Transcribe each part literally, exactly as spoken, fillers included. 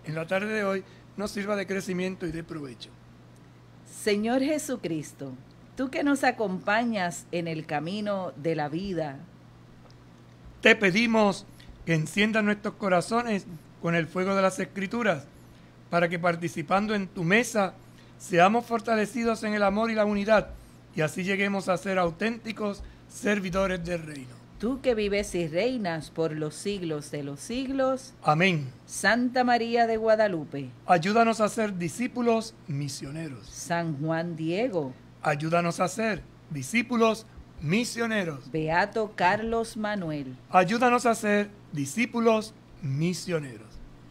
en la tarde de hoy nos sirva de crecimiento y de provecho. Señor Jesucristo, tú que nos acompañas en el camino de la vida, te pedimos que enciendas nuestros corazones con el fuego de las Escrituras, para que participando en tu mesa seamos fortalecidos en el amor y la unidad, y así lleguemos a ser auténticos servidores del reino. Tú que vives y reinas por los siglos de los siglos. Amén. Santa María de Guadalupe. Ayúdanos a ser discípulos misioneros. San Juan Diego. Ayúdanos a ser discípulos misioneros. Beato Carlos Manuel. Ayúdanos a ser discípulos misioneros.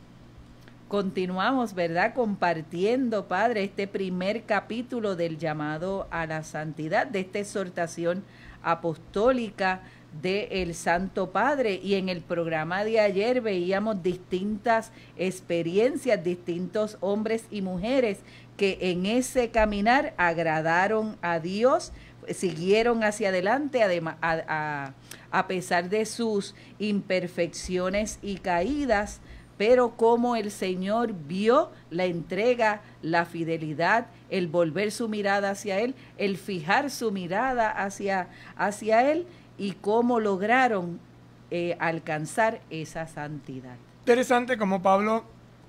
Continuamos, ¿verdad?, compartiendo, Padre, este primer capítulo del llamado a la santidad, de esta exhortación apostólica del Santo Padre. Y en el programa de ayer veíamos distintas experiencias, distintos hombres y mujeres que en ese caminar agradaron a Dios, siguieron hacia adelante, además, a, a, a pesar de sus imperfecciones y caídas, pero como el Señor vio la entrega, la fidelidad, el volver su mirada hacia Él, el fijar su mirada hacia, hacia Él, y cómo lograron eh, alcanzar esa santidad. Interesante cómo Pablo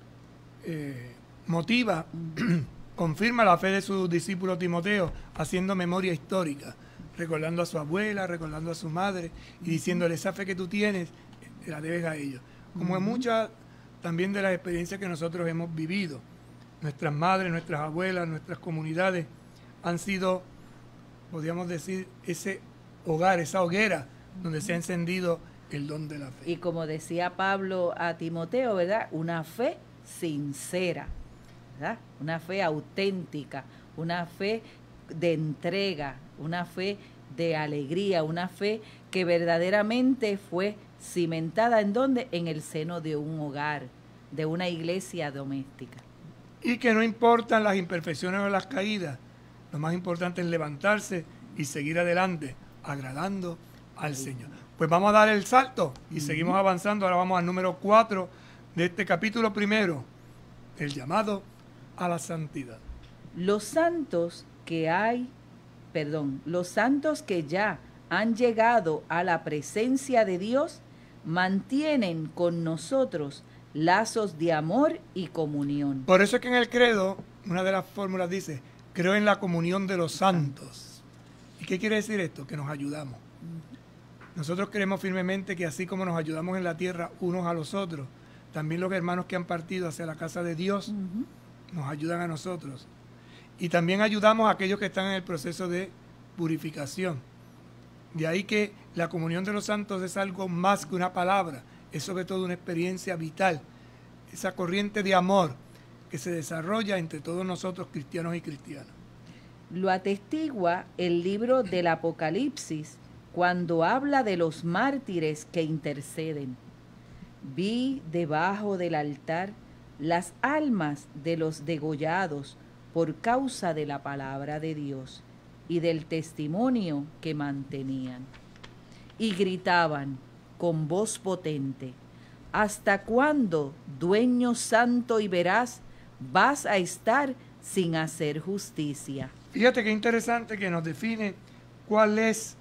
eh, motiva, confirma la fe de su discípulo Timoteo, haciendo memoria histórica, recordando a su abuela, recordando a su madre, y diciéndole, esa fe que tú tienes, la debes a ellos. Como en muchas también de las experiencias que nosotros hemos vivido. Nuestras madres, nuestras abuelas, nuestras comunidades han sido, podríamos decir, ese hogar, esa hoguera donde se ha encendido el don de la fe. Y como decía Pablo a Timoteo, ¿verdad?, una fe sincera, ¿verdad?, una fe auténtica, una fe de entrega, una fe de alegría, una fe que verdaderamente fue cimentada en donde, en el seno de un hogar, de una iglesia doméstica. Y que no importan las imperfecciones o las caídas, lo más importante es levantarse y seguir adelante, agradando al Señor. Pues vamos a dar el salto y seguimos avanzando. Ahora vamos al número cuatro de este capítulo primero, el llamado a la santidad. Los santos que hay, perdón, los santos que ya han llegado a la presencia de Dios mantienen con nosotros lazos de amor y comunión. Por eso es que en el credo, una de las fórmulas dice, creo en la comunión de los santos. ¿Y qué quiere decir esto? Que nos ayudamos. Nosotros creemos firmemente que así como nos ayudamos en la tierra unos a los otros, también los hermanos que han partido hacia la casa de Dios uh-huh. nos ayudan a nosotros. Y también ayudamos a aquellos que están en el proceso de purificación. De ahí que la comunión de los santos es algo más que una palabra, es sobre todo una experiencia vital, esa corriente de amor que se desarrolla entre todos nosotros cristianos y cristianas. Lo atestigua el libro del Apocalipsis cuando habla de los mártires que interceden. Vi debajo del altar las almas de los degollados por causa de la palabra de Dios y del testimonio que mantenían. Y gritaban con voz potente, ¿hasta cuándo, dueño santo y veraz, vas a estar sin hacer justicia? Fíjate qué interesante que nos define cuál es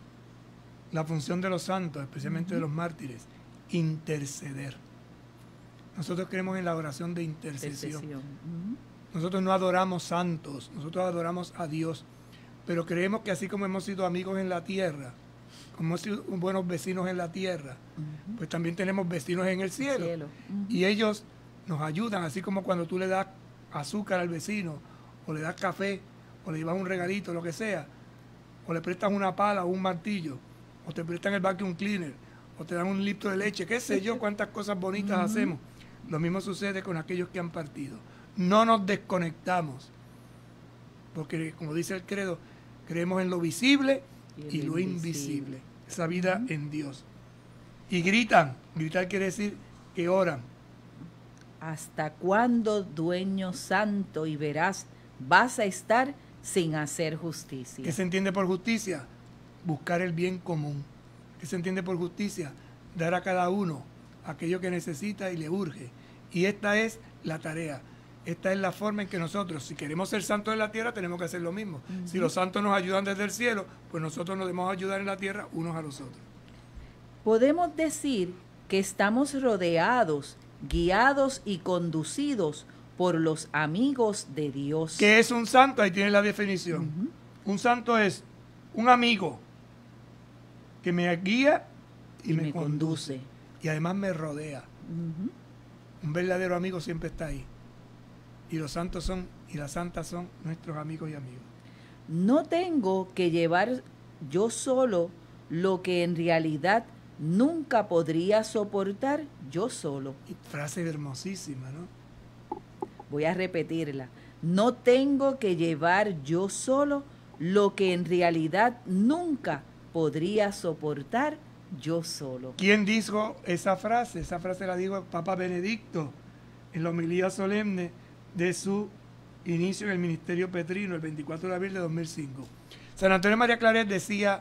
la función de los santos, especialmente uh-huh. de los mártires, interceder. Nosotros creemos en la oración de intercesión. intercesión. Uh-huh. Nosotros no adoramos santos, nosotros adoramos a Dios, pero creemos que así como hemos sido amigos en la tierra, como hemos sido buenos vecinos en la tierra, uh-huh. pues también tenemos vecinos en el cielo. El cielo. Uh-huh. Y ellos nos ayudan, así como cuando tú le das azúcar al vecino, o le das café, o le llevas un regalito, lo que sea, o le prestas una pala o un martillo, o te prestan el vacuum cleaner, o te dan un litro de leche, qué sé yo, cuántas cosas bonitas uh-huh. hacemos. Lo mismo sucede con aquellos que han partido. No nos desconectamos, porque como dice el credo, creemos en lo visible y, y lo invisible. invisible. Esa vida uh-huh. en Dios. Y gritan, gritar quiere decir que oran. ¿Hasta cuándo, dueño santo y veraz, vas a estar sin hacer justicia? ¿Qué se entiende por justicia? Buscar el bien común. ¿Qué se entiende por justicia? Dar a cada uno aquello que necesita y le urge. Y esta es la tarea. Esta es la forma en que nosotros, si queremos ser santos en la tierra, tenemos que hacer lo mismo. Uh-huh. Si los santos nos ayudan desde el cielo, pues nosotros nos debemos ayudar en la tierra unos a los otros. Podemos decir que estamos rodeados, guiados y conducidos por los amigos de Dios. ¿Qué es un santo? Ahí tiene la definición. Uh-huh. Un santo es un amigo que me guía y, y me, me conduce. conduce. Y además me rodea. Uh-huh. Un verdadero amigo siempre está ahí. Y los santos son, y las santas son nuestros amigos y amigos. No tengo que llevar yo solo lo que en realidad nunca podría soportar yo solo. Y frase hermosísima, ¿no? Voy a repetirla. No tengo que llevar yo solo lo que en realidad nunca podría soportar yo solo. ¿Quién dijo esa frase? Esa frase la dijo el Papa Benedicto en la homilía solemne de su inicio en el ministerio petrino, el veinticuatro de abril de dos mil cinco. San Antonio María Claret decía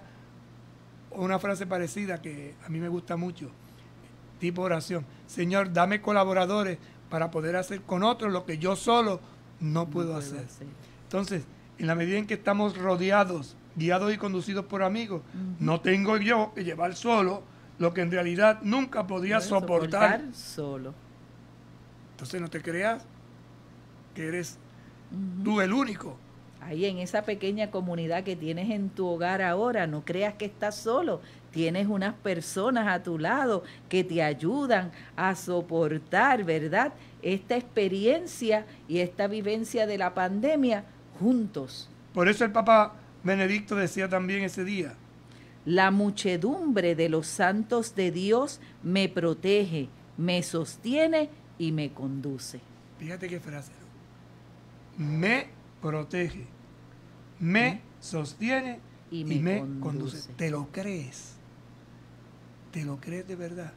una frase parecida que a mí me gusta mucho, tipo oración: Señor, dame colaboradores para poder hacer con otros lo que yo solo no puedo, no puedo hacer. hacer. Entonces, en la medida en que estamos rodeados, guiados y conducidos por amigos, uh-huh. no tengo yo que llevar solo lo que en realidad nunca podía soportar. soportar solo. Entonces no te creas que eres uh-huh. tú el único. Ahí en esa pequeña comunidad que tienes en tu hogar ahora, no creas que estás solo. Tienes unas personas a tu lado que te ayudan a soportar, ¿verdad?, esta experiencia y esta vivencia de la pandemia juntos. Por eso el Papa Benedicto decía también ese día: la muchedumbre de los santos de Dios me protege, me sostiene y me conduce. Fíjate qué frase, ¿no? Me protege, me ¿Sí? sostiene y me, y me conduce. conduce. ¿Te lo crees? ¿Te lo crees de verdad?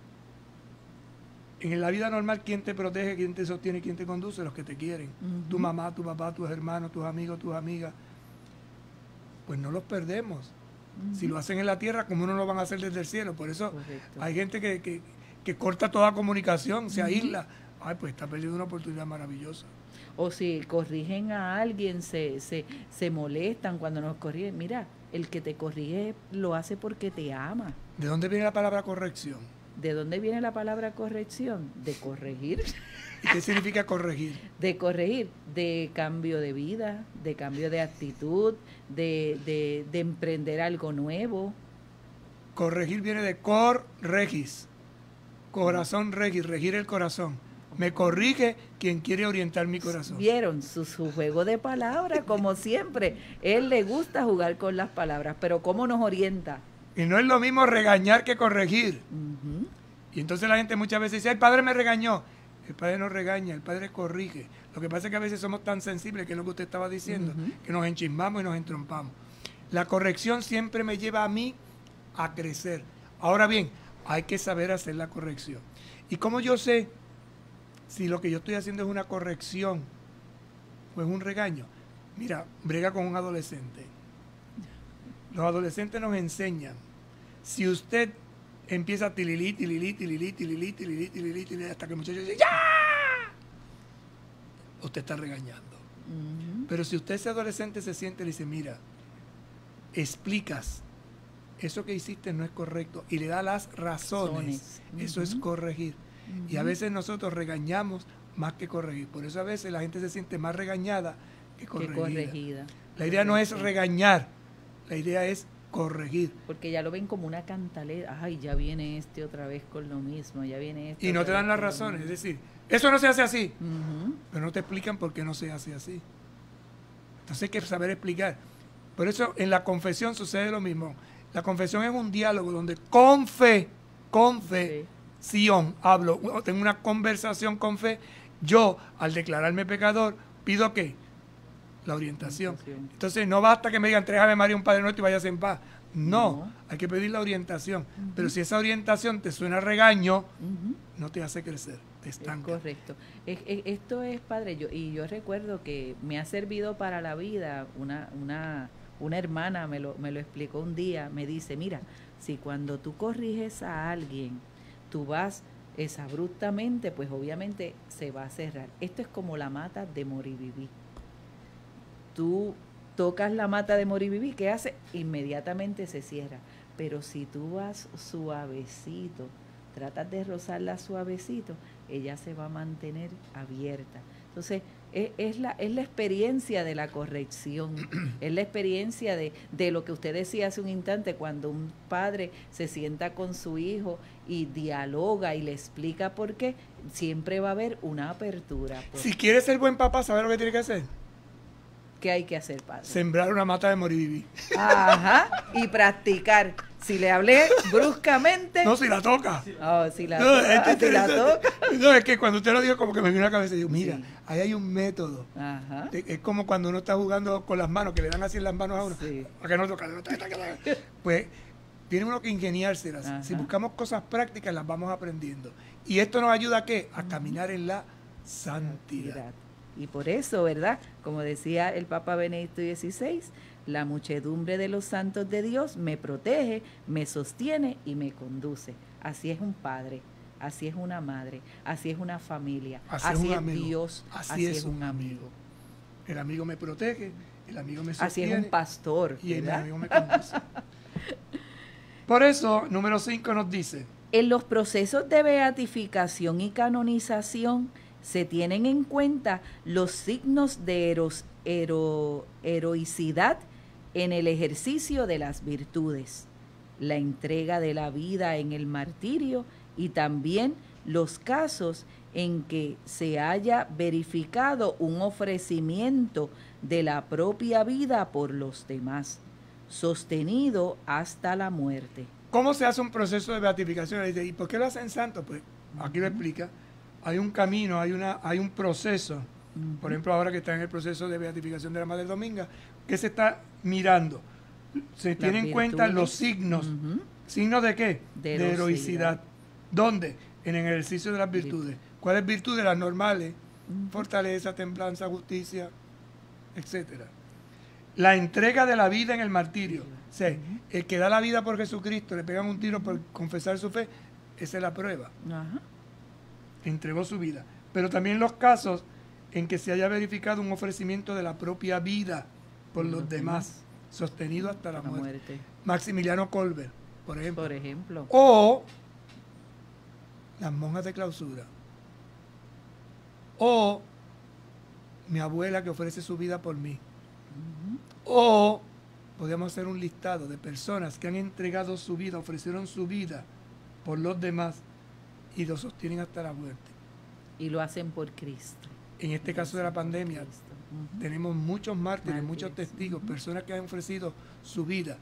En la vida normal, ¿quién te protege, quién te sostiene, quién te conduce? Los que te quieren. Uh-huh. Tu mamá, tu papá, tus hermanos, tus amigos, tus amigas. Pues no los perdemos. Uh-huh. Si lo hacen en la tierra, ¿cómo no lo van a hacer desde el cielo? Por eso Correcto. Hay gente que, que, que corta toda comunicación, se uh-huh. aísla. Ay, pues está perdiendo una oportunidad maravillosa. O si corrigen a alguien, se, se, se molestan cuando nos corrigen. Mira, el que te corrige lo hace porque te ama. ¿De dónde viene la palabra corrección? ¿De dónde viene la palabra corrección? De corregir. ¿Y qué significa corregir? De corregir, de cambio de vida, de cambio de actitud, de, de, de emprender algo nuevo. Corregir viene de cor regis, corazón regis, regir el corazón. Me corrige quien quiere orientar mi corazón. Vieron su, su juego de palabras, como siempre. Él le gusta jugar con las palabras, pero ¿cómo nos orienta? Y no es lo mismo regañar que corregir. Uh-huh. Y entonces la gente muchas veces dice: el padre me regañó. El padre no regaña, el padre corrige. Lo que pasa es que a veces somos tan sensibles, que es lo que usted estaba diciendo, uh-huh. que nos enchismamos y nos entrompamos. La corrección siempre me lleva a mí a crecer. Ahora bien, hay que saber hacer la corrección. ¿Y cómo yo sé si lo que yo estoy haciendo es una corrección o es un regaño? Mira, brega con un adolescente. Los adolescentes nos enseñan: si usted empieza a tililí, tililí, tililí, tililí, tililí, tililí, tililí, hasta que el muchacho dice ¡ya!, usted está regañando. Uh-huh. Pero si usted, ese adolescente, se siente y le dice: mira, explicas, eso que hiciste no es correcto, y le da las razones, uh-huh. eso es corregir. Uh-huh. Y a veces nosotros regañamos más que corregir. Por eso a veces la gente se siente más regañada que corregida. Que corregida. La idea no es regañar, la idea es corregir. Porque ya lo ven como una cantaleta. Ay, ya viene este otra vez con lo mismo, ya viene este. Y no te dan las razones, es decir, eso no se hace así. Uh-huh. Pero no te explican por qué no se hace así. Entonces hay que saber explicar. Por eso en la confesión sucede lo mismo. La confesión es un diálogo donde con fe, con fe, sí. Sion, hablo, tengo una conversación con fe. Yo, al declararme pecador, pido ¿qué? La orientación. Entonces no basta que me digan tres Ave María, un Padre Nuestro y vayas en paz. No, no, hay que pedir la orientación. Uh-huh. Pero si esa orientación te suena a regaño, uh-huh. no te hace crecer, te estanca. Es correcto. Es, es, esto es, Padre, yo, y yo recuerdo que me ha servido para la vida. Una, una, una hermana me lo, me lo explicó un día. Me dice: mira, si cuando tú corriges a alguien, tú vas es abruptamente, pues obviamente se va a cerrar. Esto es como la mata de Moribibí. Tú tocas la mata de Moribibí, ¿qué hace? Inmediatamente se cierra. Pero si tú vas suavecito, tratas de rozarla suavecito, ella se va a mantener abierta. Entonces, es, es, la, es la experiencia de la corrección, es la experiencia de, de lo que usted decía hace un instante, cuando un padre se sienta con su hijo y dialoga y le explica por qué, siempre va a haber una apertura. Pues. Si quiere ser buen papá, ¿sabe lo que tiene que hacer? ¿Qué hay que hacer, padre? Sembrar una mata de Moribibí. Ajá, y practicar. Si le hablé bruscamente... No, si la toca. Oh, si la, No, toca, es que si la toca. No, es que cuando usted lo dijo, como que me vino a la cabeza y digo, mira, Sí. ahí hay un método. Ajá. Es como cuando uno está jugando con las manos, que le dan así en las manos a uno. Sí. Para que no toca. Pues tiene uno que ingeniárselas. Ajá. Si buscamos cosas prácticas, las vamos aprendiendo. Y esto nos ayuda a qué? A caminar en la santidad. Y por eso, ¿verdad? Como decía el Papa Benedicto dieciséis, la muchedumbre de los santos de Dios me protege, me sostiene y me conduce. Así es un padre, así es una madre, así es una familia, Así, así, es, un es amigo. Dios, así, así es un amigo. El amigo me protege, el amigo me sostiene. Así es un pastor, y el ¿verdad? amigo me conduce. Por eso, número cinco nos dice: en los procesos de beatificación y canonización se tienen en cuenta los signos de heros, hero, heroicidad en el ejercicio de las virtudes, la entrega de la vida en el martirio y también los casos en que se haya verificado un ofrecimiento de la propia vida por los demás, sostenido hasta la muerte. ¿Cómo se hace un proceso de beatificación? ¿Y por qué lo hacen santos? Pues aquí lo explica. Hay un camino, hay, una, hay un proceso. Uh-huh. Por ejemplo, ahora que está en el proceso de beatificación de la Madre Dominga, ¿qué se está mirando? Se tienen en cuenta los signos. Uh-huh. ¿Signos de qué? De, de heroicidad. ¿Dónde? En el ejercicio de las virtudes. ¿Cuáles virtudes? Las normales. Uh-huh. Fortaleza, templanza, justicia, etcétera. La entrega de la vida en el martirio. O sea, uh-huh. el que da la vida por Jesucristo, le pegan un tiro por confesar su fe, esa es la prueba. Uh-huh. Entregó su vida. Pero también los casos en que se haya verificado un ofrecimiento de la propia vida por los demás, sostenido hasta la, la muerte. muerte. Maximiliano Kolbe, por ejemplo. Por ejemplo. O las monjas de clausura. O mi abuela que ofrece su vida por mí. Uh-huh. O podríamos hacer un listado de personas que han entregado su vida, ofrecieron su vida por los demás y lo sostienen hasta la muerte. Y lo hacen por Cristo. En este caso de la pandemia, uh-huh. tenemos muchos mártires, mártires, muchos testigos, uh-huh. personas que han ofrecido su vida.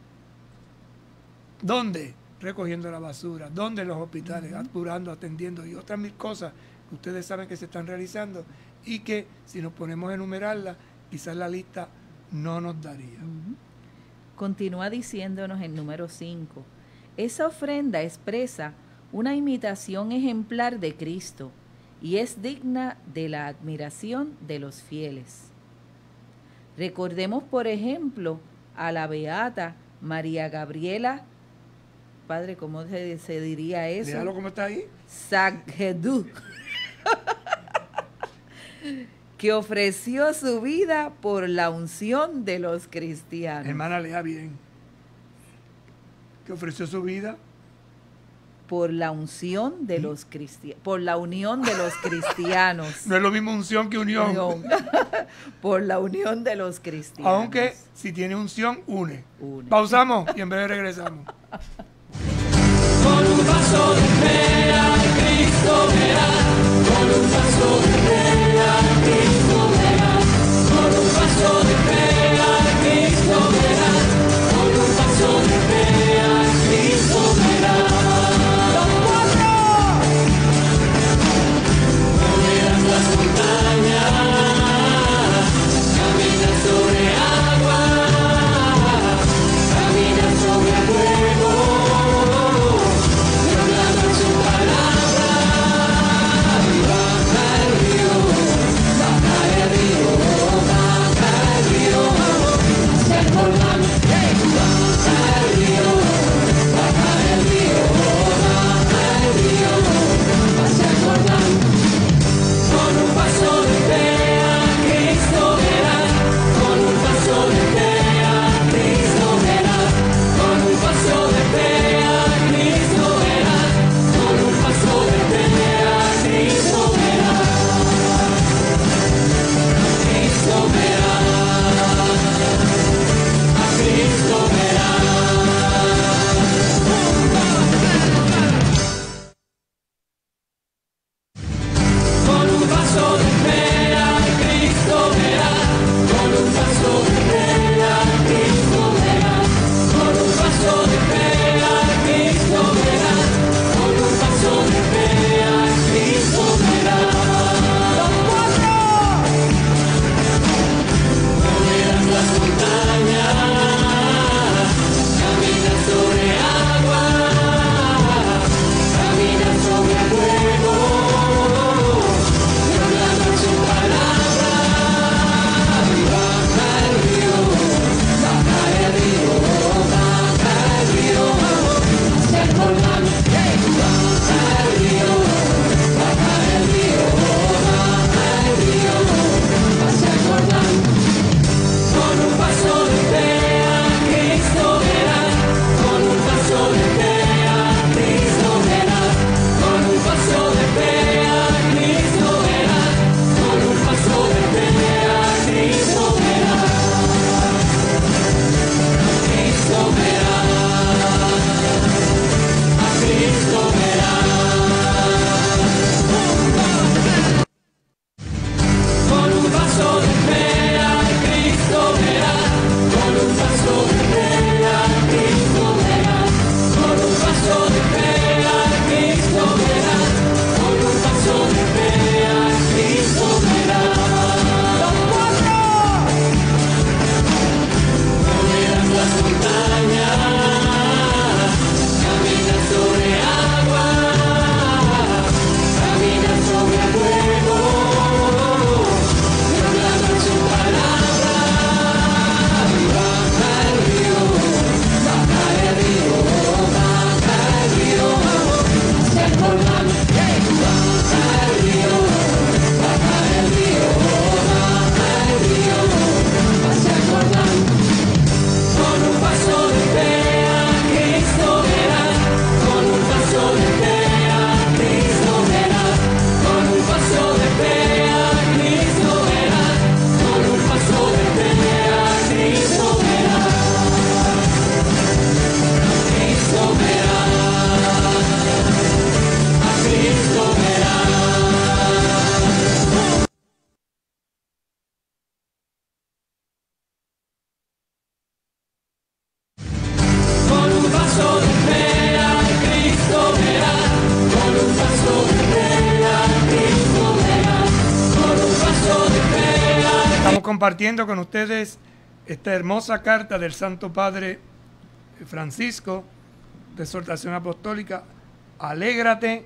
¿Dónde? Recogiendo la basura. ¿Dónde? En los hospitales, uh-huh. apurando, atendiendo y otras mil cosas que ustedes saben que se están realizando y que si nos ponemos a enumerarlas, quizás la lista no nos daría. Uh-huh. Continúa diciéndonos el número cinco. Esa ofrenda expresa una imitación ejemplar de Cristo y es digna de la admiración de los fieles. Recordemos, por ejemplo, a la beata María Gabriela, padre, ¿cómo se, se diría eso? Déjalo como está ahí. Sagedú, que ofreció su vida por la unción de los cristianos. Hermana, lea bien. Que ofreció su vida por la unción de ¿Sí? los cristianos, por la unión de los cristianos. No es lo mismo unción que unión. unión. Por la unión de los cristianos. Aunque si tiene unción, une. une. Pausamos y en breve regresamos. Con un paso de fe a Cristo verás, con un paso de fe a Cristo verás, con un paso de fe a Cristo verás, con un paso de fe a Cristo verás. Las montañas, caminar sobre agua, caminar sobre fuego, hablando en su palabra, y va. Estamos compartiendo con ustedes esta hermosa carta del Santo Padre Francisco de exhortación apostólica. Alégrate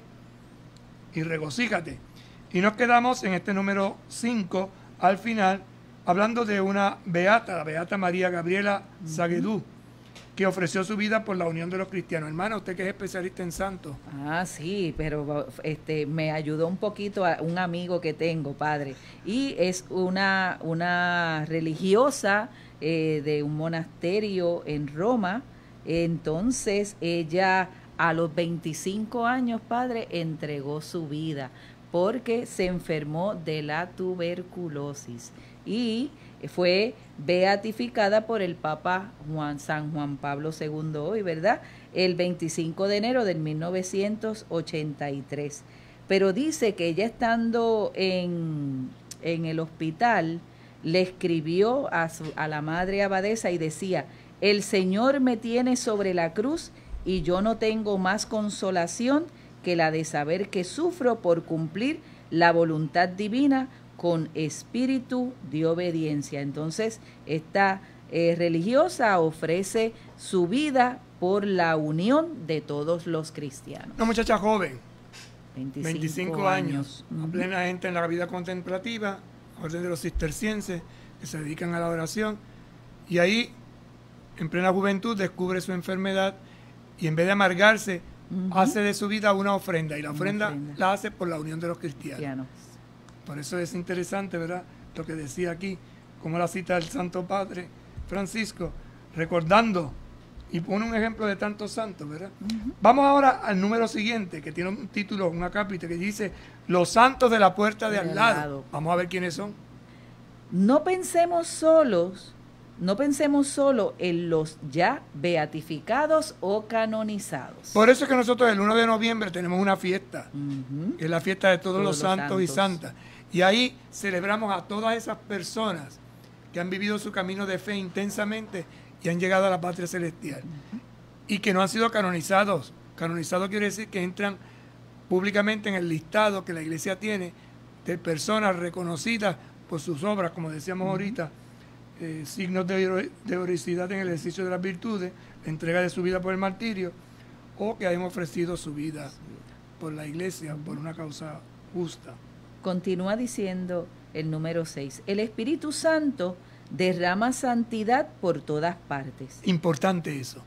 y regocíjate. Y nos quedamos en este número cinco al final, hablando de una beata, la beata María Gabriela Zaguedú, que ofreció su vida por la unión de los cristianos. Hermana, usted que es especialista en santos. Ah, sí, pero este me ayudó un poquito a un amigo que tengo, padre, y es una, una religiosa eh, de un monasterio en Roma. Entonces ella a los veinticinco años, padre, entregó su vida porque se enfermó de la tuberculosis y fue beatificada por el Papa Juan, San Juan Pablo segundo hoy, ¿verdad? El veinticinco de enero del mil novecientos ochenta y tres. Pero dice que ella estando en, en el hospital, le escribió a, su, a la madre abadesa y decía: el Señor me tiene sobre la cruz y yo no tengo más consolación que la de saber que sufro por cumplir la voluntad divina con espíritu de obediencia. Entonces, esta eh, religiosa ofrece su vida por la unión de todos los cristianos. Una muchacha joven, veinticinco, veinticinco años, años. a plena gente en la vida contemplativa, orden de los cistercienses, que se dedican a la oración, y ahí, en plena juventud, descubre su enfermedad y en vez de amargarse, uh-huh. hace de su vida una ofrenda, y la ofrenda, ofrenda la hace por la unión de los cristianos. Cristianos. Por eso es interesante, ¿verdad?, lo que decía aquí, como la cita del Santo Padre Francisco, recordando, y pone un ejemplo de tantos santos, ¿verdad? Uh-huh. Vamos ahora al número siguiente, que tiene un título, una cápita, que dice, los santos de la puerta de, de al lado. lado. Vamos a ver quiénes son. No pensemos solos, no pensemos solo en los ya beatificados o canonizados. Por eso es que nosotros el uno de noviembre tenemos una fiesta, uh-huh. que es la fiesta de todos, todos los, santos, santos y santas. Y ahí celebramos a todas esas personas que han vivido su camino de fe intensamente y han llegado a la patria celestial. Uh-huh. Y que no han sido canonizados. Canonizados quiere decir que entran públicamente en el listado que la iglesia tiene de personas reconocidas por sus obras, como decíamos uh-huh. ahorita, eh, signos de, hero- de heroicidad en el ejercicio de las virtudes, la entrega de su vida por el martirio, o que hayan ofrecido su vida por la iglesia, uh-huh. por una causa justa. Continúa diciendo el número seis, el Espíritu Santo derrama santidad por todas partes. Importante eso.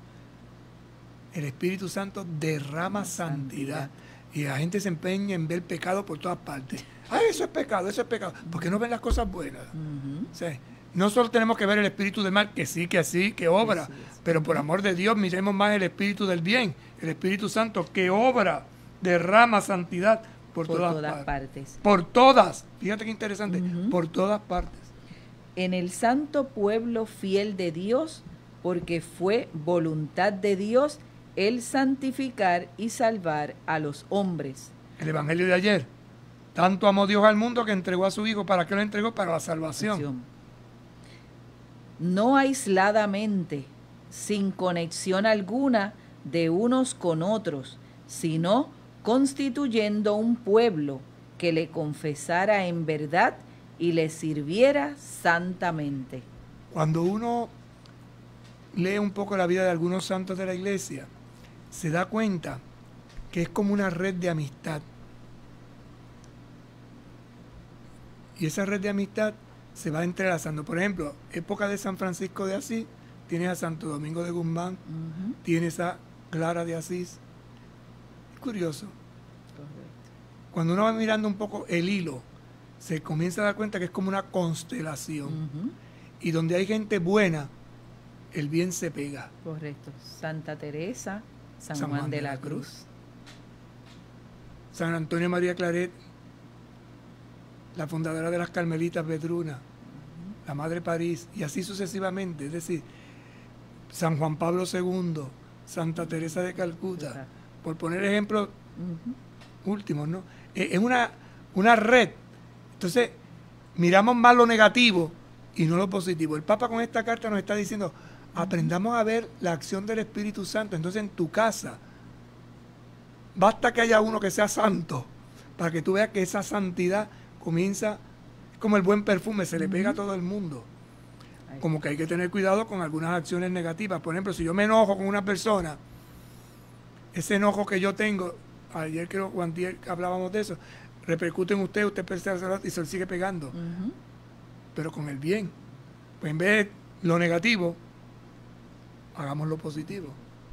El Espíritu Santo derrama santidad. santidad. Y la gente se empeña en ver pecado por todas partes. Ah, eso es pecado, eso es pecado. ¿Por qué no ven las cosas buenas? Uh-huh. O sea, no solo tenemos que ver el espíritu del mal, que sí, que sí, que obra, sí, sí. pero por amor de Dios miremos más el espíritu del bien, el Espíritu Santo que obra, derrama santidad por, por todas, todas partes. partes. Por todas, fíjate qué interesante, uh-huh. por todas partes. En el santo pueblo fiel de Dios, porque fue voluntad de Dios el santificar y salvar a los hombres. El evangelio de ayer, tanto amó Dios al mundo que entregó a su Hijo. ¿Para qué lo entregó? Para la salvación. No aisladamente, sin conexión alguna de unos con otros, sino constituyendo un pueblo que le confesara en verdad y le sirviera santamente. Cuando uno lee un poco la vida de algunos santos de la iglesia, se da cuenta que es como una red de amistad. Y esa red de amistad se va entrelazando. Por ejemplo, época de San Francisco de Asís, tienes a Santo Domingo de Guzmán, uh-huh. tienes a Clara de Asís. Es curioso. Correcto. Cuando uno va mirando un poco el hilo, se comienza a dar cuenta que es como una constelación. Uh-huh. Y donde hay gente buena, el bien se pega. Correcto. Santa Teresa, San, San Juan, Juan de, de la, la Cruz. Cruz. San Antonio María Claret, la fundadora de las Carmelitas Vedruna, uh-huh. la Madre París, y así sucesivamente. Es decir, San Juan Pablo segundo, Santa Teresa de Calcuta, uh-huh. por poner ejemplos uh-huh. últimos, ¿no? Es una, una red. Entonces, miramos más lo negativo y no lo positivo. El Papa con esta carta nos está diciendo, aprendamos a ver la acción del Espíritu Santo. Entonces, en tu casa, basta que haya uno que sea santo, para que tú veas que esa santidad comienza como el buen perfume, se le pega a todo el mundo. Ay. Como que hay que tener cuidado con algunas acciones negativas. Por ejemplo, si yo me enojo con una persona, ese enojo que yo tengo, ayer creo que antier hablábamos de eso, repercute en usted, usted percibe y se lo sigue pegando. Ujú. Pero con el bien. Pues en vez de lo negativo, hagamos lo positivo.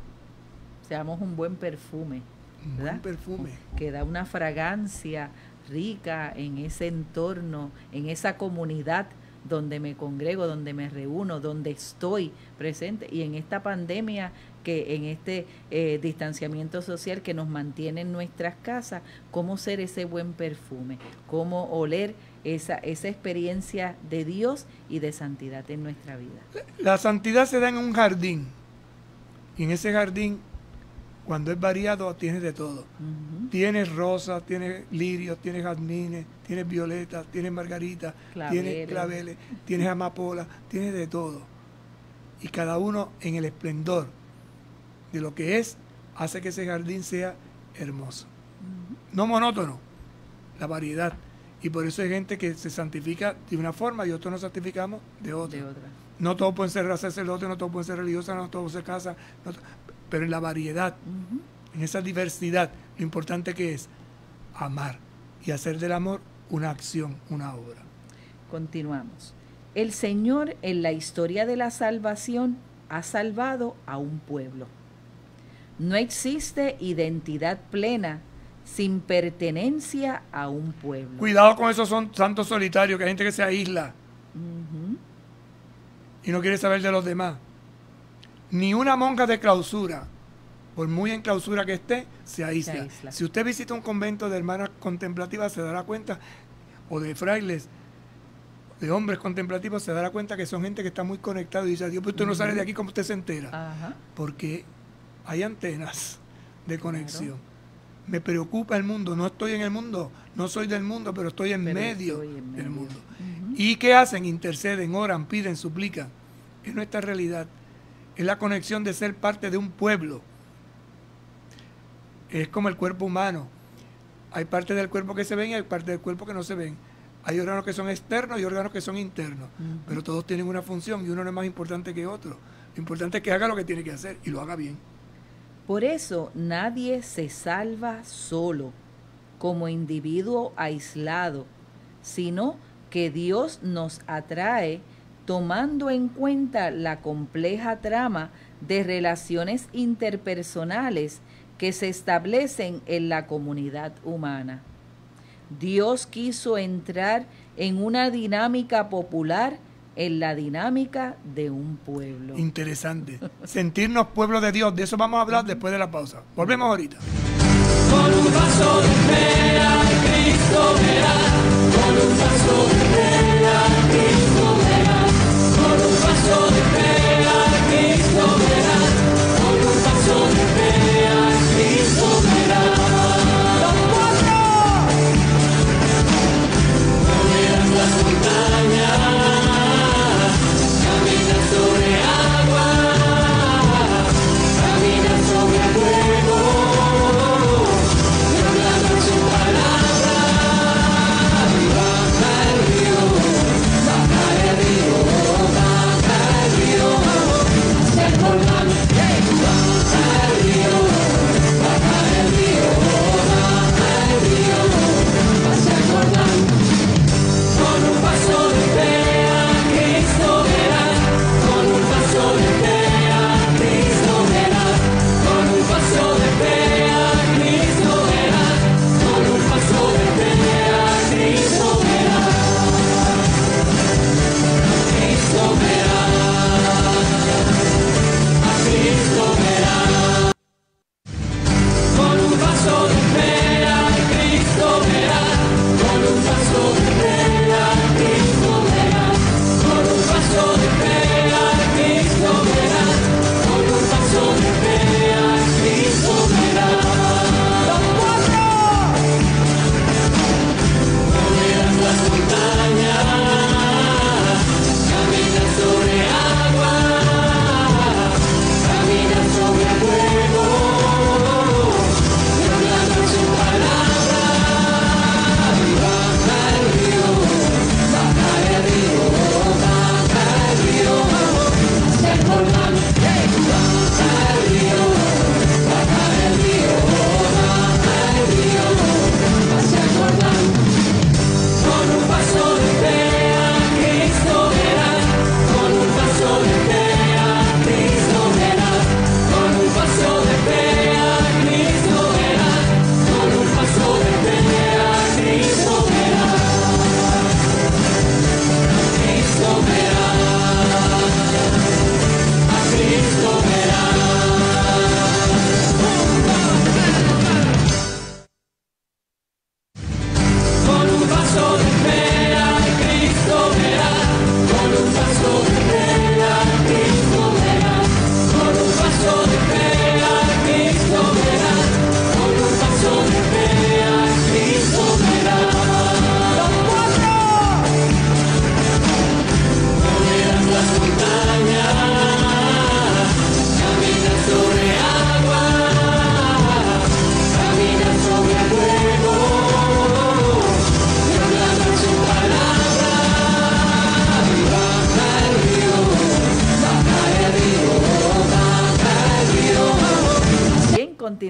Seamos un buen perfume, Un ¿verdad? buen perfume. Que da una fragancia rica en ese entorno, en esa comunidad donde me congrego, donde me reúno, donde estoy presente. Y en esta pandemia, que en este eh, distanciamiento social que nos mantiene en nuestras casas, cómo ser ese buen perfume, cómo oler esa, esa experiencia de Dios y de santidad en nuestra vida. La santidad se da en un jardín. Y en ese jardín, cuando es variado, tienes de todo. Ujú. Tienes rosas, tienes lirios, tienes jazmines, tienes violetas, tienes margaritas, tienes Claveles. claveles, tienes amapolas, tienes de todo. Y cada uno en el esplendor de lo que es, hace que ese jardín sea hermoso. No monótono, la variedad. Y por eso hay gente que se santifica de una forma y otros nos santificamos de otra. De otra. No todos pueden ser sacerdotes, no todos pueden ser religiosas, no todos se casan, no to- pero en la variedad, Ujú. en esa diversidad, lo importante que es amar y hacer del amor una acción, una obra. Continuamos. El Señor en la historia de la salvación ha salvado a un pueblo. No existe identidad plena sin pertenencia a un pueblo. Cuidado con esos son santos solitarios, que hay gente que se aísla Ujú. y no quiere saber de los demás. Ni una monja de clausura, por muy en clausura que esté, se aísla. Se aísla. Si usted visita un convento de hermanas contemplativas, se dará cuenta, o de frailes, de hombres contemplativos, se dará cuenta que son gente que está muy conectada y dice, Dios, pues usted no sale de aquí como usted se entera. Ajá. Porque hay antenas de conexión. Me preocupa el mundo, no estoy en el mundo, no soy del mundo, pero estoy en, Pero medio, estoy en del medio. mundo. Ujú. ¿Y qué hacen? Interceden, oran, piden, suplican. Es nuestra realidad. Es la conexión de ser parte de un pueblo. Es como el cuerpo humano. Hay partes del cuerpo que se ven y hay partes del cuerpo que no se ven. Hay órganos que son externos y órganos que son internos. Ujú. Pero todos tienen una función y uno no es más importante que otro. Lo importante es que haga lo que tiene que hacer y lo haga bien. Por eso nadie se salva solo, como individuo aislado, sino que Dios nos atrae tomando en cuenta la compleja trama de relaciones interpersonales que se establecen en la comunidad humana. Dios quiso entrar en una dinámica popular, en la dinámica de un pueblo. Interesante. Sentirnos pueblo de Dios. De eso vamos a hablar después de la pausa. Volvemos ahorita. Con un vaso de fe a Cristo verás, con un vaso de fe a Cristo verás, con un vaso de fe a Cristo verás, con un vaso de fe a Cristo verás. ¡Los cuatro! Moverás las montañas, caminas sobre agua, caminas sobre fuego. Hablando en su palabra,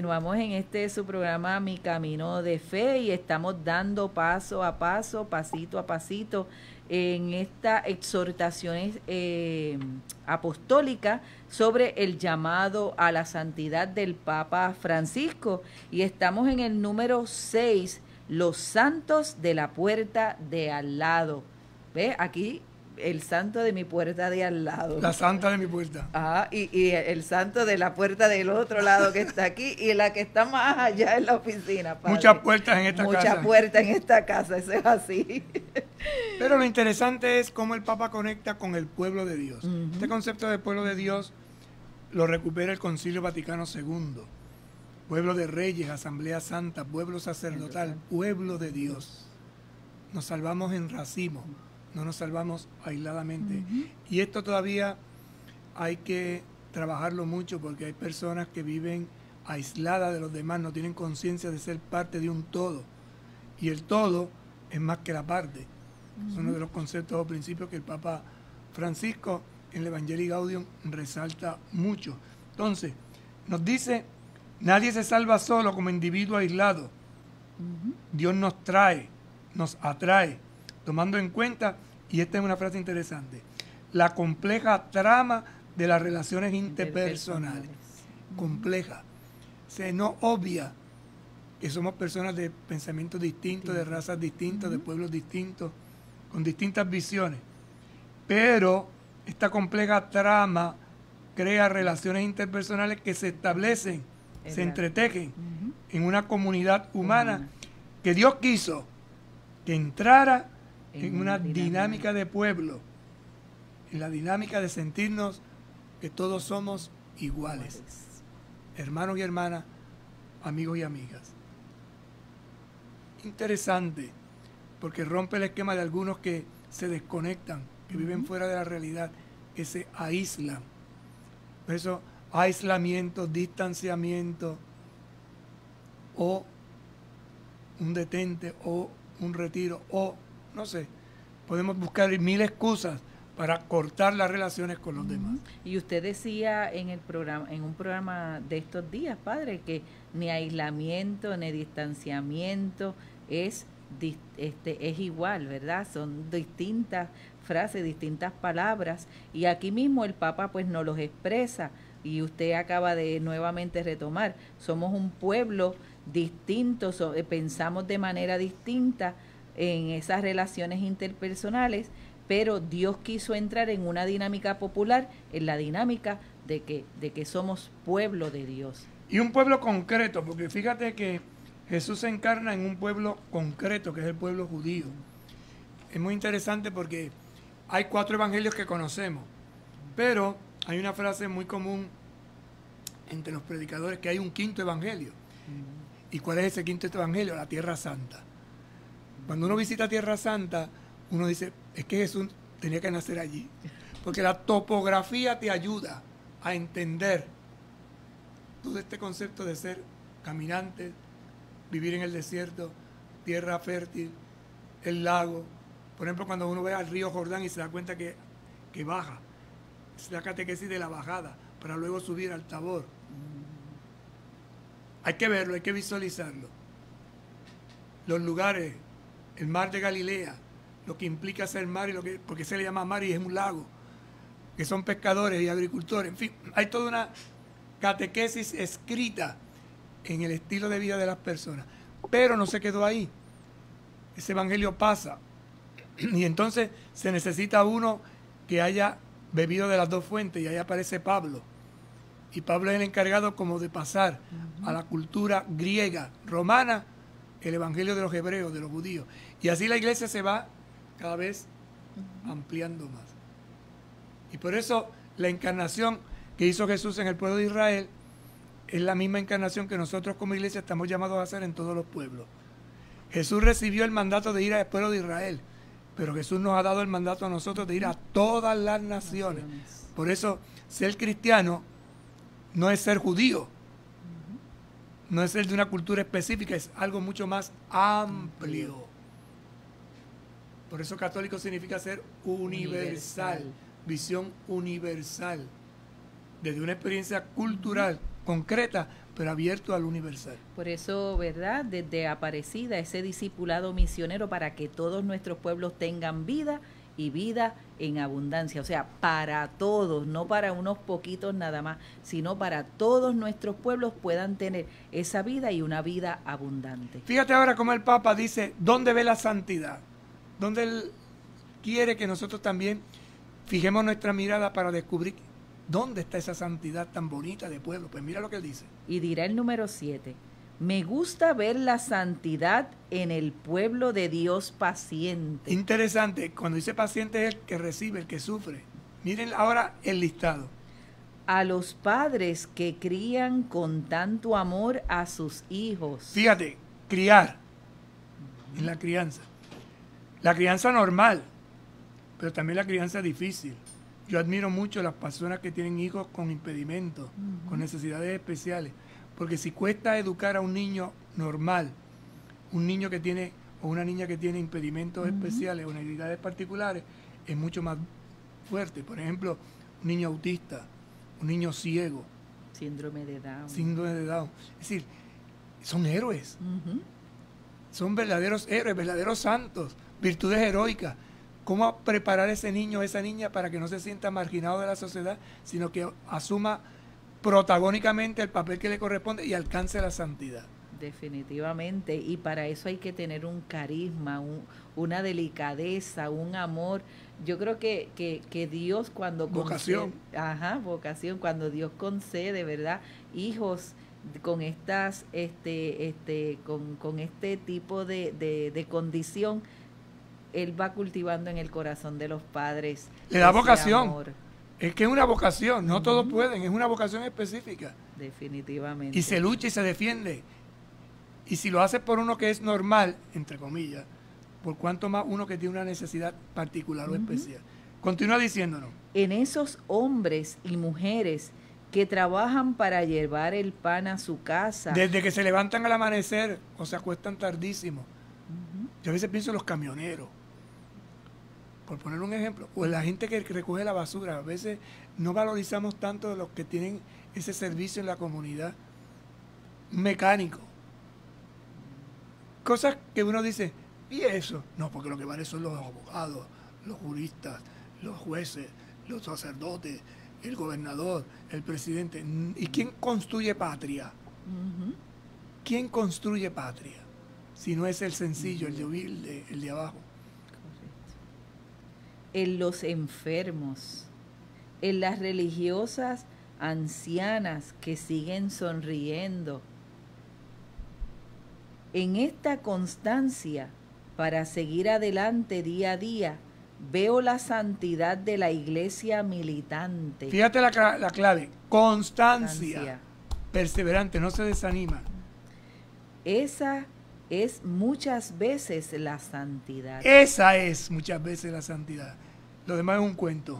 continuamos en este su programa Mi Camino de Fe y estamos dando paso a paso, pasito a pasito en esta exhortación eh, apostólica sobre el llamado a la santidad del Papa Francisco, y estamos en el número seis, los santos de la puerta de al lado. ¿Ve? Aquí el santo de mi puerta de al lado. La santa de mi puerta. Ah, y, y el santo de la puerta del otro lado que está aquí y la que está más allá en la oficina. Padre. Muchas puertas en esta Muchas casa. Muchas puertas en esta casa, eso es así. Pero lo interesante es cómo el Papa conecta con el pueblo de Dios. Uh-huh. Este concepto de pueblo de Dios lo recupera el Concilio Vaticano segundo. Pueblo de reyes, asamblea santa, pueblo sacerdotal, pueblo de Dios. Nos salvamos en racimo, no nos salvamos aisladamente. Uh-huh. Y esto todavía hay que trabajarlo mucho porque hay personas que viven aisladas de los demás, no tienen conciencia de ser parte de un todo. Y el todo es más que la parte. Uh-huh. Es uno de los conceptos o principios que el Papa Francisco en el Evangelii Gaudium resalta mucho. Entonces, nos dice, nadie se salva solo como individuo aislado. Uh-huh. Dios nos trae, nos atrae, tomando en cuenta, y esta es una frase interesante, la compleja trama de las relaciones interpersonales. Uh-huh. Compleja. Se nos obvia que somos personas de pensamientos distintos, sí. de razas distintas, uh-huh. de pueblos distintos, con distintas visiones. Pero esta compleja trama crea relaciones interpersonales que se establecen, es se verdad. entretejen uh-huh. en una comunidad humana uh-huh. que Dios quiso que entrara en, en una dinámica. dinámica de pueblo, en la dinámica de sentirnos que todos somos iguales, iguales. hermanos y hermanas, amigos y amigas. Interesante, porque rompe el esquema de algunos que se desconectan, que uh-huh. viven fuera de la realidad, que se aíslan. Por eso, aislamiento, distanciamiento, o un detente, o un retiro, o no sé, podemos buscar mil excusas para cortar las relaciones con los uh-huh. demás. Y usted decía en el programa, en un programa de estos días, padre, que ni aislamiento ni distanciamiento es este es igual, ¿verdad? Son distintas frases, distintas palabras, y aquí mismo el Papa pues nos los expresa, y usted acaba de nuevamente retomar, somos un pueblo distinto, so, pensamos de manera distinta en esas relaciones interpersonales, pero Dios quiso entrar en una dinámica popular, en la dinámica de que, de que somos pueblo de Dios. Y un pueblo concreto, porque fíjate que Jesús se encarna en un pueblo concreto, que es el pueblo judío. Es muy interesante porque hay cuatro evangelios que conocemos, pero hay una frase muy común entre los predicadores, que hay un quinto evangelio. ¿Y cuál es ese quinto evangelio? La Tierra Santa. Cuando uno visita Tierra Santa, uno dice, es que Jesús tenía que nacer allí. Porque la topografía te ayuda a entender todo este concepto de ser caminante, vivir en el desierto, tierra fértil, el lago. Por ejemplo, cuando uno ve al río Jordán y se da cuenta que, que baja, es la catequesis de la bajada, para luego subir al Tabor. Hay que verlo, hay que visualizarlo. Los lugares, el mar de Galilea, lo que implica ser mar y lo que, porque se le llama mar y es un lago, que son pescadores y agricultores. En fin, hay toda una catequesis escrita en el estilo de vida de las personas. Pero no se quedó ahí. Ese evangelio pasa. Y entonces se necesita uno que haya bebido de las dos fuentes, y ahí aparece Pablo. Y Pablo es el encargado como de pasar uh-huh. a la cultura griega, romana, el evangelio de los hebreos, de los judíos. Y así la iglesia se va cada vez uh-huh. ampliando más. Y por eso la encarnación que hizo Jesús en el pueblo de Israel es la misma encarnación que nosotros como iglesia estamos llamados a hacer en todos los pueblos. Jesús recibió el mandato de ir al pueblo de Israel, pero Jesús nos ha dado el mandato a nosotros de ir a todas las naciones. Por eso, ser cristiano no es ser judío, no es ser de una cultura específica, es algo mucho más amplio. Por eso católico significa ser universal, universal. Visión universal, desde una experiencia cultural concreta, pero abierto al universal. Por eso, ¿verdad? Desde Aparecida, ese discipulado misionero para que todos nuestros pueblos tengan vida y vida en abundancia. O sea, para todos, no para unos poquitos nada más, sino para todos nuestros pueblos puedan tener esa vida y una vida abundante. Fíjate ahora cómo el Papa dice, ¿dónde ve la santidad? ¿Dónde él quiere que nosotros también fijemos nuestra mirada para descubrir dónde está esa santidad tan bonita de pueblo? Pues mira lo que él dice. Y dirá el número siete, me gusta ver la santidad en el pueblo de Dios paciente. Interesante, cuando dice paciente es el que recibe, el que sufre. Miren ahora el listado. A los padres que crían con tanto amor a sus hijos. Fíjate, criar, en la crianza. La crianza normal, pero también la crianza difícil. Yo admiro mucho a las personas que tienen hijos con impedimentos, uh-huh. con necesidades especiales. Porque si cuesta educar a un niño normal, un niño que tiene, o una niña que tiene impedimentos uh-huh. especiales o necesidades particulares, es mucho más fuerte. Por ejemplo, un niño autista, un niño ciego. Síndrome de Down. Síndrome de Down. Es decir, son héroes. Uh-huh. Son verdaderos héroes, verdaderos santos, virtudes heroicas. ¿Cómo preparar a ese niño o esa niña para que no se sienta marginado de la sociedad, sino que asuma protagónicamente el papel que le corresponde y alcance la santidad? Definitivamente, y para eso hay que tener un carisma, un, una delicadeza, un amor. Yo creo que, que, que Dios cuando vocación. concede, ajá, vocación, cuando Dios concede, ¿verdad? Hijos con estas, este, este, con, con este tipo de, de, de condición, Él va cultivando en el corazón de los padres. Le da vocación. Amor. Es que es una vocación, no uh-huh. todos pueden, es una vocación específica. Definitivamente. Y se lucha y se defiende. Y si lo hace por uno que es normal, entre comillas, por cuanto más uno que tiene una necesidad particular uh-huh. o especial. Continúa diciéndonos. En esos hombres y mujeres que trabajan para llevar el pan a su casa. Desde que se levantan al amanecer o se acuestan tardísimo. Uh-huh. Yo a veces pienso en los camioneros, por poner un ejemplo, o la gente que recoge la basura. A veces no valorizamos tanto los que tienen ese servicio en la comunidad. Un mecánico. Cosas que uno dice, ¿y eso? No, porque lo que vale son los abogados, los juristas, los jueces, los sacerdotes, el gobernador, el presidente. ¿Y quién construye patria? Uh-huh. ¿Quién construye patria? Si no es el sencillo, el de humilde, el de abajo. En los enfermos, en las religiosas ancianas que siguen sonriendo. En esta constancia, para seguir adelante día a día, veo la santidad de la iglesia militante. Fíjate la, la clave, constancia, constancia, perseverante, no se desanima. Esa es muchas veces la santidad. Esa es muchas veces la santidad. Lo demás es un cuento.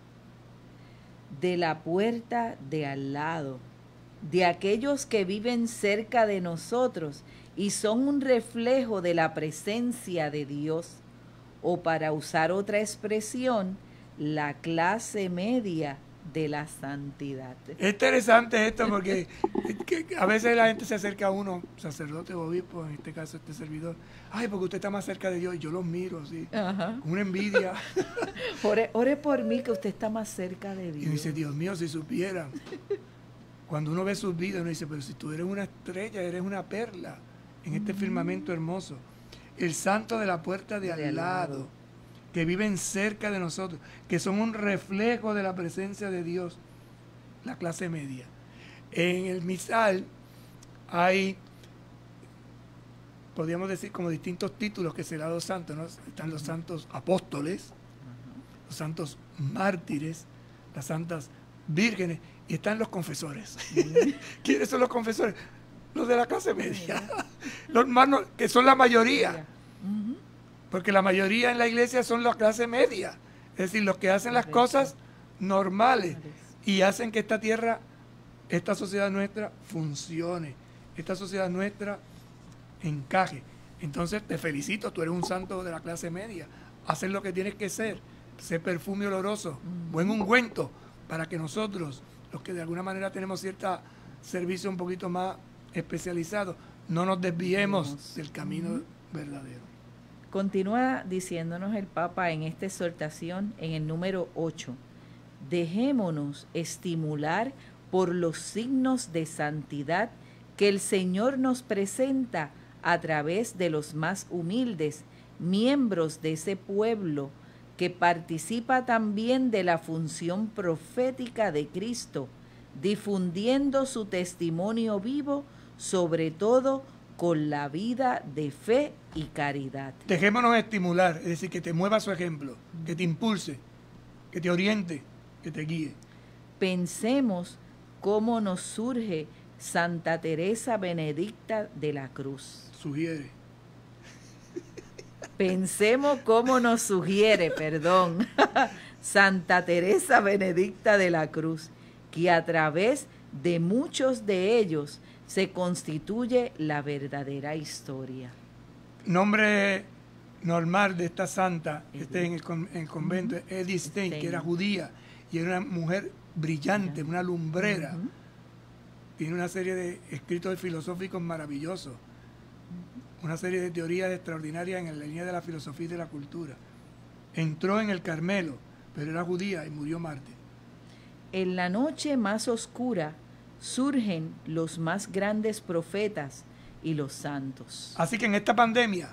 De la puerta de al lado, de aquellos que viven cerca de nosotros y son un reflejo de la presencia de Dios, o para usar otra expresión, la clase media de la santidad. Es interesante esto porque que a veces la gente se acerca a uno, sacerdote o obispo, en este caso este servidor, ay, porque usted está más cerca de Dios, y yo los miro así, ajá, con una envidia. Ore, ore por mí que usted está más cerca de Dios. Y dice, Dios mío, si supieran. Cuando uno ve sus vidas, uno dice, pero si tú eres una estrella, eres una perla en este uh-huh. firmamento hermoso. El santo de la puerta de, de al lado, lado, que viven cerca de nosotros, que son un reflejo de la presencia de Dios, la clase media. En el misal hay, podríamos decir, como distintos títulos que se le da a los santos, ¿no? Están los santos apóstoles, uh-huh. los santos mártires, las santas vírgenes, y están los confesores. Uh-huh. ¿Quiénes son los confesores? Los de la clase media, los hermanos, que son la mayoría. Uh-huh. Porque la mayoría en la iglesia son la clase media, es decir, los que hacen las cosas normales y hacen que esta tierra, esta sociedad nuestra funcione, esta sociedad nuestra encaje. Entonces te felicito, tú eres un santo de la clase media, haces lo que tienes que ser, ser perfume oloroso, buen ungüento, para que nosotros, los que de alguna manera tenemos cierta servicios un poquito más especializados, no nos desviemos Dios. del camino Ujú. verdadero. Continúa diciéndonos el Papa en esta exhortación en el número ocho. Dejémonos estimular por los signos de santidad que el Señor nos presenta a través de los más humildes miembros de ese pueblo que participa también de la función profética de Cristo, difundiendo su testimonio vivo, sobre todo con la vida de fe y caridad. Dejémonos estimular, es decir, que te mueva su ejemplo, que te impulse, que te oriente, que te guíe. Pensemos cómo nos surge Santa Teresa Benedicta de la Cruz. Sugiere. Pensemos cómo nos sugiere, perdón, Santa Teresa Benedicta de la Cruz, que a través de muchos de ellos se constituye la verdadera historia. Nombre normal de esta santa, que está en el, con- en el convento, es Edith Stein, que era judía y era una mujer brillante, una lumbrera. Ujú. Tiene una serie de escritos filosóficos maravillosos, una serie de teorías extraordinarias en la línea de la filosofía y de la cultura. Entró en el Carmelo, pero era judía y murió mártir. En la noche más oscura surgen los más grandes profetas y los santos. Así que en esta pandemia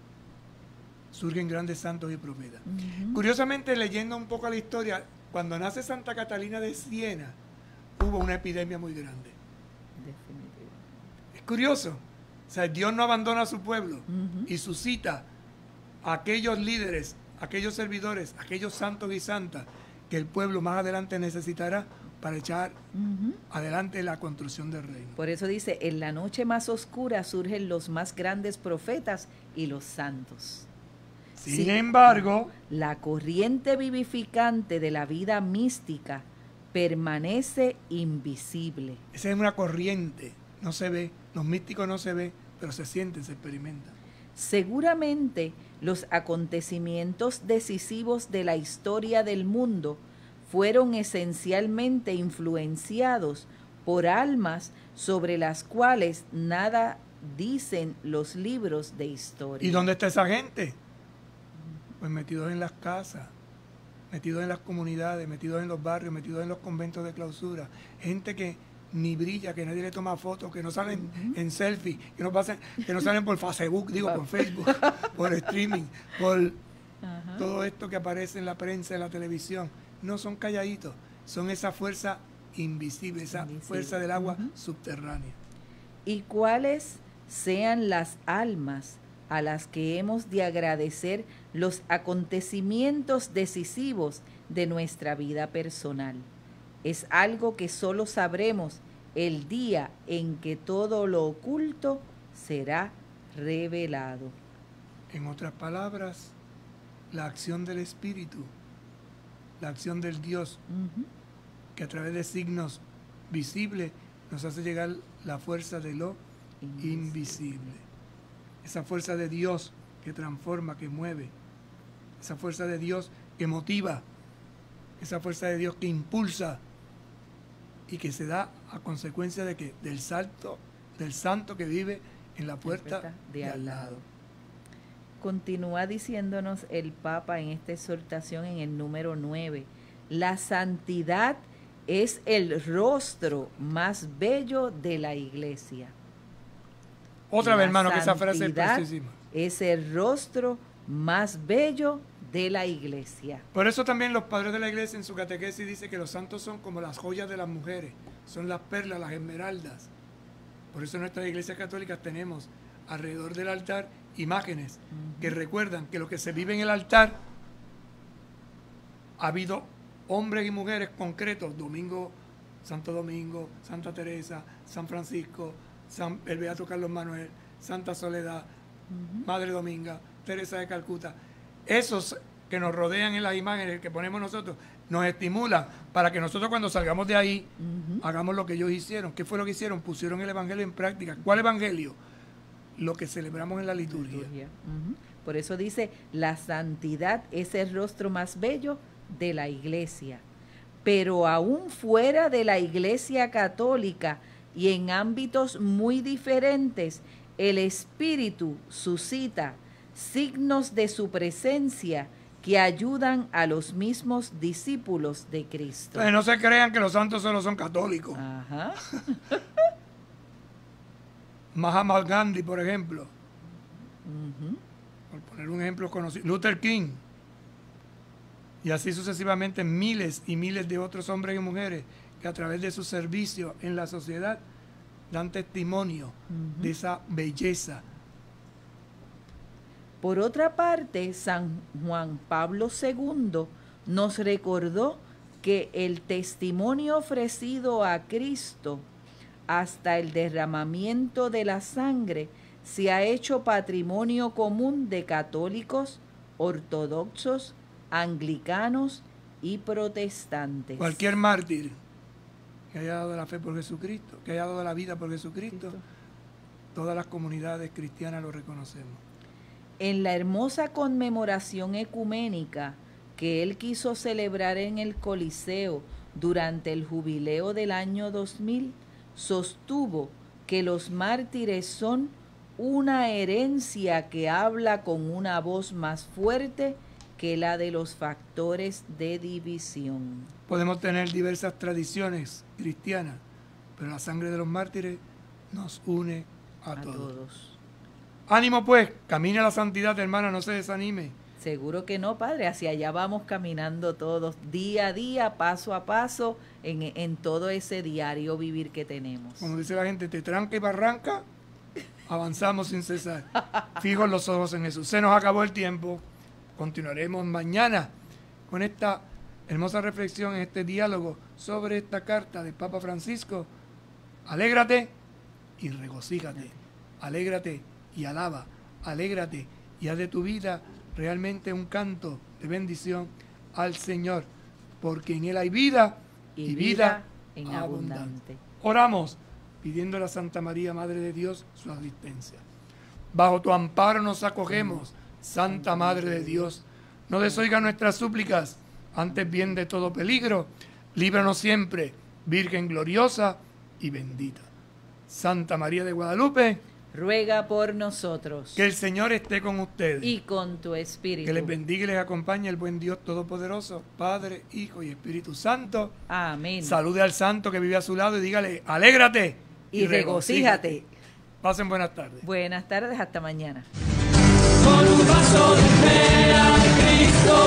surgen grandes santos y profetas. Ujú. Curiosamente, leyendo un poco la historia, cuando nace Santa Catalina de Siena, hubo una epidemia muy grande. Definitivamente. Es curioso. O sea, Dios no abandona a su pueblo Ujú. y suscita a aquellos líderes, aquellos servidores, aquellos santos y santas que el pueblo más adelante necesitará para echar Ujú. adelante la construcción del reino. Por eso dice, en la noche más oscura surgen los más grandes profetas y los santos. Sin Sí. embargo, La corriente vivificante de la vida mística permanece invisible. esa es una corriente, no se ve, los místicos no se ve, pero se sienten, se experimentan. Seguramente los acontecimientos decisivos de la historia del mundo fueron esencialmente influenciados por almas sobre las cuales nada dicen los libros de historia. ¿Y dónde está esa gente? Pues metidos en las casas, metidos en las comunidades, metidos en los barrios, metidos en los conventos de clausura. Gente que ni brilla, que nadie le toma fotos, que no salen en selfie, que no pasan, que no salen por Facebook, digo por Facebook, por streaming, por Ajá. todo esto que aparece en la prensa, en la televisión. No son calladitos, son esa fuerza invisible, esa Invisible. fuerza del agua Ujú. subterránea. Y cuáles sean las almas a las que hemos de agradecer los acontecimientos decisivos de nuestra vida personal. Es algo que solo sabremos el día en que todo lo oculto será revelado. En otras palabras, la acción del Espíritu, la acción del Dios, Ujú. que a través de signos visibles nos hace llegar la fuerza de lo invisible. Esa fuerza de Dios que transforma, que mueve. Esa fuerza de Dios que motiva. Esa fuerza de Dios que impulsa y que se da a consecuencia de que del salto, del santo que vive en la puerta de al lado. Continúa diciéndonos el Papa en esta exhortación en el número nueve. La santidad es el rostro más bello de la Iglesia. Otra vez, La hermano, que esa frase es santidad preciosísima. es el rostro más bello de la Iglesia. Por eso también los padres de la iglesia en su catequesis dicen que los santos son como las joyas de las mujeres, son las perlas, las esmeraldas. Por eso en nuestras iglesias católicas tenemos alrededor del altar imágenes que recuerdan que lo que se vive en el altar ha habido hombres y mujeres concretos, Domingo, Santo Domingo, Santa Teresa, San Francisco, San, el Beato Carlos Manuel, Santa Soledad, Madre Dominga, Teresa de Calcuta. Esos que nos rodean en las imágenes que ponemos nosotros nos estimulan para que nosotros cuando salgamos de ahí Ujú. hagamos lo que ellos hicieron. ¿Qué fue lo que hicieron? Pusieron el evangelio en práctica. ¿Cuál evangelio? Lo que celebramos en la liturgia. Liturgia. Ujú. Por eso dice, la santidad es el rostro más bello de la Iglesia. Pero aún fuera de la Iglesia católica, y en ámbitos muy diferentes, el Espíritu suscita signos de su presencia que ayudan a los mismos discípulos de Cristo. Entonces, no se crean que los santos solo son católicos. Ajá. Mahatma Gandhi, por ejemplo, Ujú. por poner un ejemplo conocido, Luther King, y así sucesivamente miles y miles de otros hombres y mujeres que a través de su servicio en la sociedad dan testimonio Ujú. de esa belleza. Por otra parte, San Juan Pablo segundo nos recordó que el testimonio ofrecido a Cristo hasta el derramamiento de la sangre se ha hecho patrimonio común de católicos, ortodoxos, anglicanos y protestantes. Cualquier mártir que haya dado la fe por Jesucristo, que haya dado la vida por Jesucristo, todas las comunidades cristianas lo reconocemos. En la hermosa conmemoración ecuménica que él quiso celebrar en el Coliseo durante el jubileo del año dos mil, sostuvo que los mártires son una herencia que habla con una voz más fuerte que la de los factores de división. Podemos tener diversas tradiciones cristianas, pero la sangre de los mártires nos une a, A todos. todos. Ánimo pues, camine a la santidad, hermana, no se desanime. Seguro que no, Padre, hacia allá vamos caminando todos, día a día, paso a paso, en, en todo ese diario vivir que tenemos. Como dice la gente, te tranca y barranca, avanzamos sin cesar. Fijos los ojos en Jesús. Se nos acabó el tiempo. Continuaremos mañana con esta hermosa reflexión, en este diálogo sobre esta carta del Papa Francisco. Alégrate y regocíjate. Alégrate y alaba. Alégrate y haz de tu vida realmente un canto de bendición al Señor, porque en Él hay vida y, Y vida, vida en abundante. abundante. Oramos pidiendo a la Santa María, Madre de Dios, su asistencia. Bajo tu amparo nos acogemos, Santa Madre de Dios. No desoiga nuestras súplicas, antes bien de todo peligro, líbranos siempre, Virgen gloriosa y bendita. Santa María de Guadalupe, Ruega por nosotros que el Señor esté con ustedes. y con tu espíritu. Que les bendiga y les acompañe el buen Dios Todopoderoso, Padre, Hijo y Espíritu Santo. Amén. Salude al santo que vive a su lado y dígale, alégrate Y regocíjate. Pasen buenas tardes. Buenas tardes, hasta mañana. Con un vaso de fe a Cristo